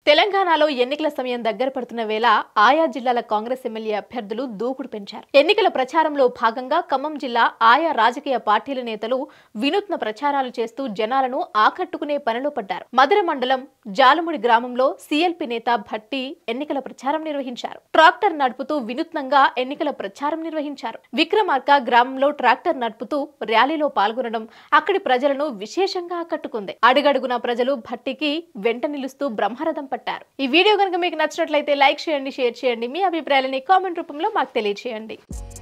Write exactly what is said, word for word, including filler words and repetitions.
తెలంగాణలో ఎన్నికల సమయం దగ్గర పడుతున్న వేళ ఆయా జిల్లాల కాంగ్రెస్ ఎమ్మెల్యే అభ్యర్థులు దూకుడు పెంచారు. ఎన్నికల ప్రచారంలో భాగంగా ఖమ్మం జిల్లా ఆయా రాజకీయ పార్టీల నేతలు వినూత్న ప్రచారాలు చేస్తూ జనాలను ఆకట్టుకునే పనిలో పడ్డారు. మధుర మండలం జాలముడి గ్రామంలో సీఎల్పీ నేత భట్టి ఎన్నికల ప్రచారం నిర్వహించారు. ట్రాక్టర్ నడుపుతూ వినూత్నంగా ఎన్నికల ప్రచారం నిర్వహించారు. విక్రమార్క గ్రామంలో ట్రాక్టర్ నడుపుతూ ర్యాలీలో పాల్గొనడం అక్కడి ప్రజలను విశేషంగా ఆకట్టుకుంది. అడుగడుగున ప్రజలు భట్టికి వెంట నిలుస్తూ బ్రహ్మరథం పట్టారు. ఈ వీడియో కనుక మీకు నచ్చినట్లయితే లైక్ చేయండి, షేర్ చేయండి. మీ అభిప్రాయాలని కామెంట్ రూపంలో మాకు తెలియజేయండి.